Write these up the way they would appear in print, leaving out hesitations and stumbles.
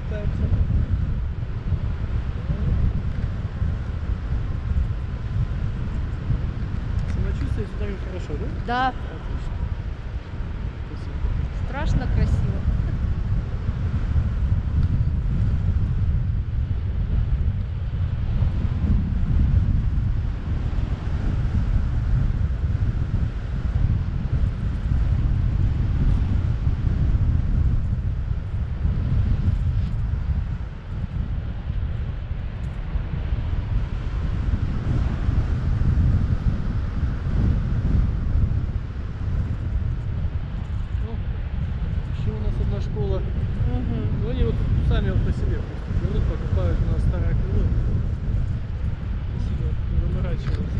катаются. Самочувствие сюда хорошо, да? Да. Отлично. Спасибо. Страшно красиво. Школа. Угу. Ну, они вот сами вот по себе просто берут, покупают у нас старое крыло. Спасибо, не заморачиваются.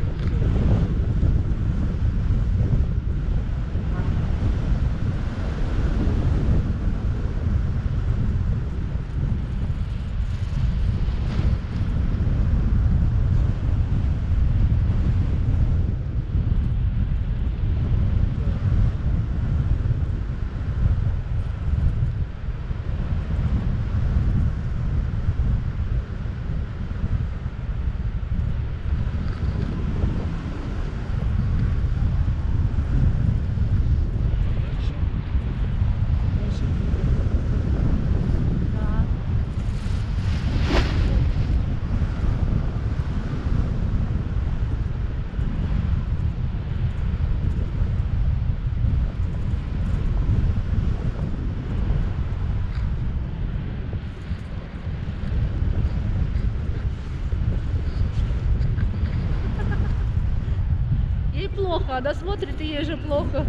Ей плохо, она смотрит, и ей же плохо.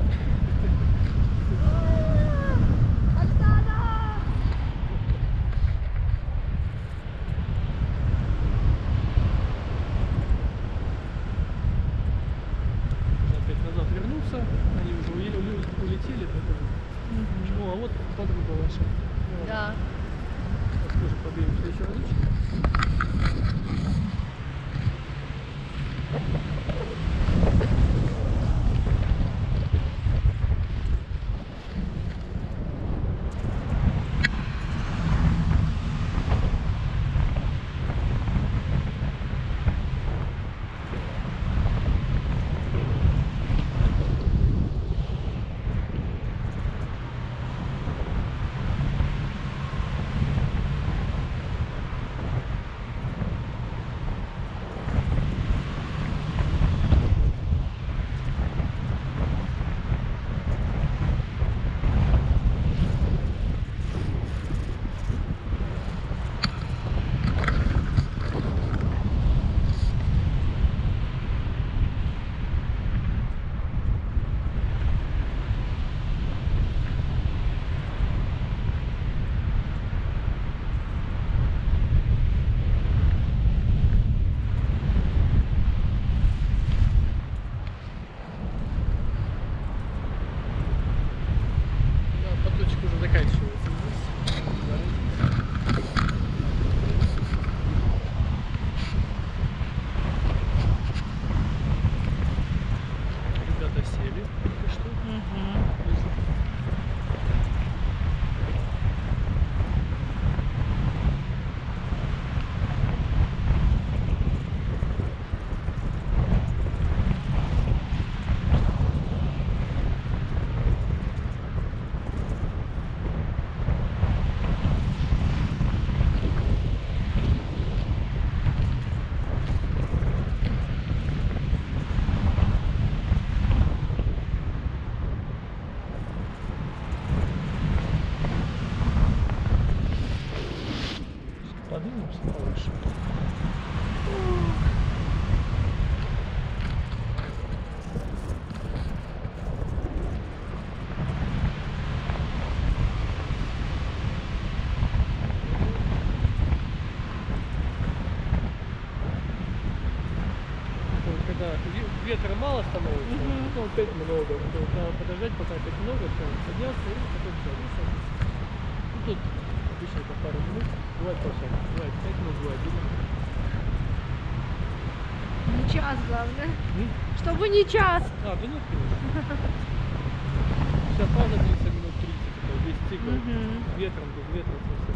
Оксана! Опять назад вернуться, они уже улетели. Угу. О, а вот подруга ваша. Да. Сейчас тоже подъемемся еще разочек. Заканчивается. Ребята сели только что. Поднимемся повыше. Когда ветра мало становится, потом опять много. Надо подождать, пока опять много, поднялся и потом все, и садится. Ну, тут обычно это пару минут, бывает полчаса, бывает 5 минут, бывает 10 минут. Не час, главное. Чтобы не час. А, минут 30. Вся фаза длится минут 30, это весь цикл. С ветром, без ветра.